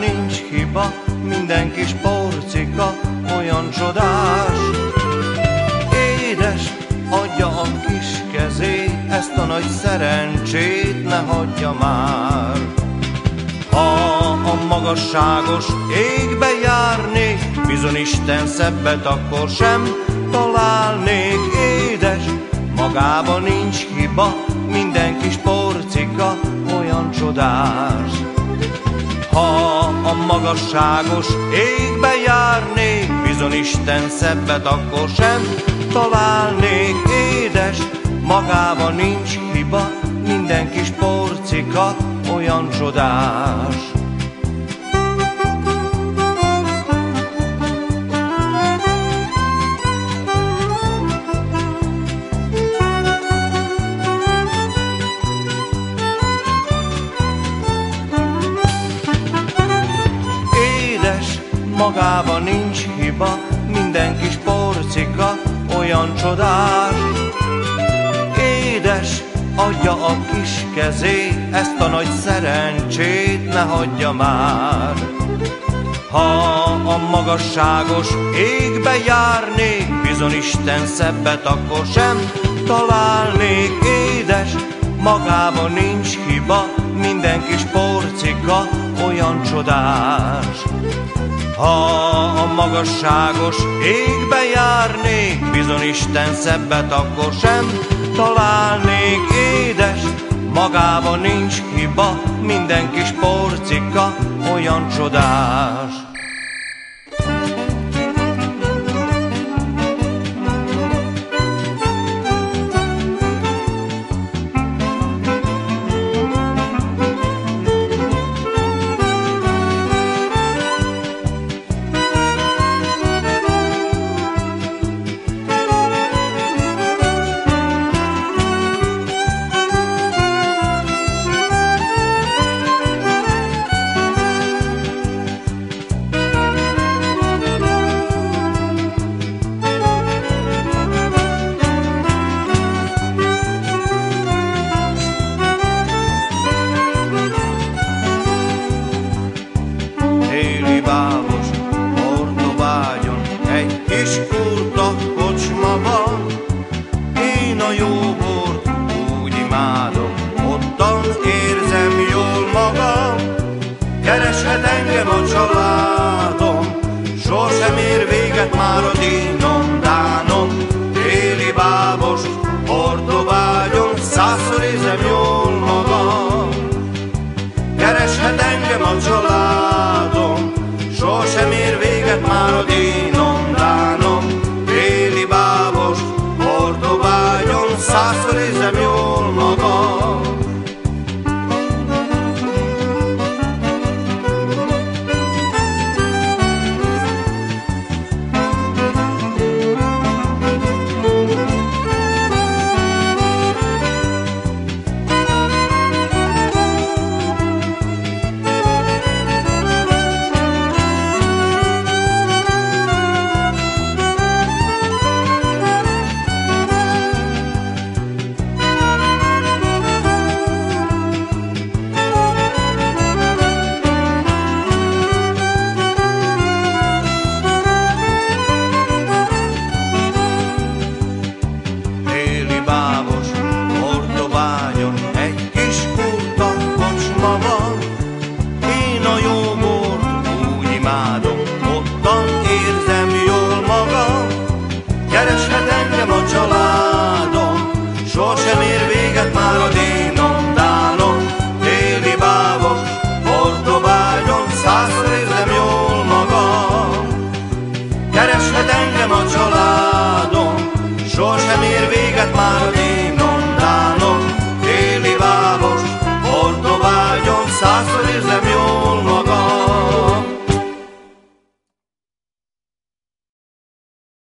nincs hiba, minden kis porcika olyan csodás. Édes, adja a kis kezét, ezt a nagy szerencsét ne hagyja már. Ha a magasságos égbe járnék, bizony Isten szebbet akkor sem találnék. Édes, magában nincs hiba, minden kis porcika olyan csodás. Ha a magasságos égbe járnék, bizony Isten szebbet akkor sem találnék. Édes, magában nincs hiba, minden kis porcika olyan csodás. Édes, magában nincs hiba, minden kis porcika olyan csodás. Édes, adja a kis kezét, ezt a nagy szerencsét ne hagyja már. Ha a magasságos égbe járnék, bizony Isten szebbet akkor sem találnék. Édes, magában nincs hiba, minden kis porcika olyan csodás. Ha a magasságos égbe járnék, bizony Isten szebbet akkor sem találnék. Édes, magában nincs hiba, minden kis porcika olyan csodás. Téli bábos Ortobágyon egy kis kurta kocsma van. Én a jó bort úgy imádom, ottan érzem jól magam. Kereshet engem a családom, sosem ér véget már a dínom, dánom. Téli bábos Ortobágyon százszor érzem jól magam. Kereshet engem a családom, sosem ér véget már a dínom.